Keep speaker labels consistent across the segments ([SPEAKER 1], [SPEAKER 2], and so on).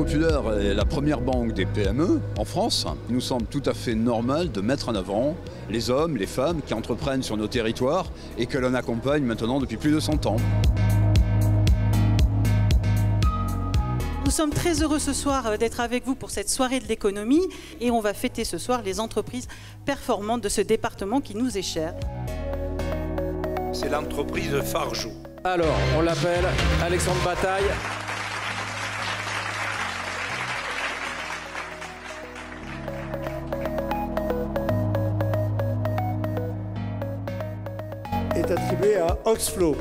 [SPEAKER 1] Populaire est la première banque des PME en France. Il nous semble tout à fait normal de mettre en avant les hommes, les femmes qui entreprennent sur nos territoires et que l'on accompagne maintenant depuis plus de 100 ans.
[SPEAKER 2] Nous sommes très heureux ce soir d'être avec vous pour cette soirée de l'économie et on va fêter ce soir les entreprises performantes de ce département qui nous est cher.
[SPEAKER 3] C'est l'entreprise Fargeau.
[SPEAKER 4] Alors, on l'appelle Alexandre Bataille.
[SPEAKER 5] Est attribué à Oxflow.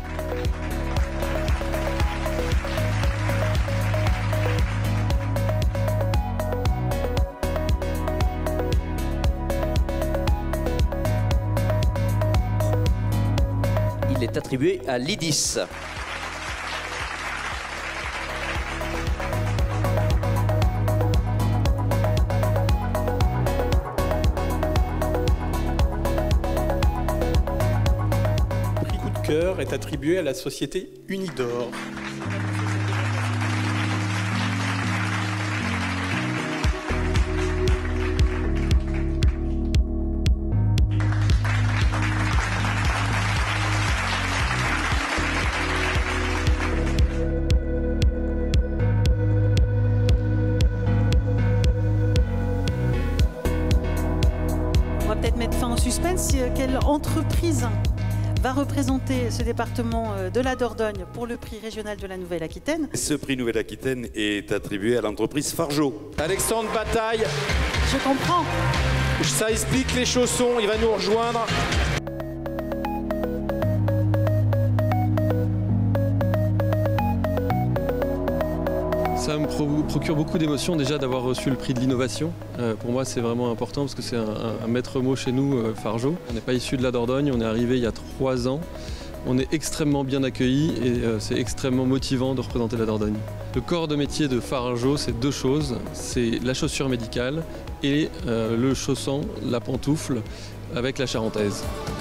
[SPEAKER 6] Il est attribué à l'IDIS.
[SPEAKER 7] Prix coup de cœur est attribué à la société Unidor.
[SPEAKER 2] On va peut-être mettre fin au suspense. Quelle entreprise va représenter ce département de la Dordogne pour le prix régional de la Nouvelle-Aquitaine?
[SPEAKER 3] Ce prix Nouvelle-Aquitaine est attribué à l'entreprise Fargeau.
[SPEAKER 4] Alexandre Bataille,
[SPEAKER 2] Je comprends.
[SPEAKER 4] ça explique les chaussons, il va nous rejoindre.
[SPEAKER 8] Ça me procure beaucoup d'émotions déjà d'avoir reçu le prix de l'innovation. Pour moi, c'est vraiment important parce que c'est un maître mot chez nous, Fargeau. On n'est pas issu de la Dordogne, on est arrivé il y a 3 ans. On est extrêmement bien accueillis et c'est extrêmement motivant de représenter la Dordogne. Le corps de métier de Fargeau, c'est 2 choses. C'est la chaussure médicale et le chausson, la pantoufle avec la charentaise.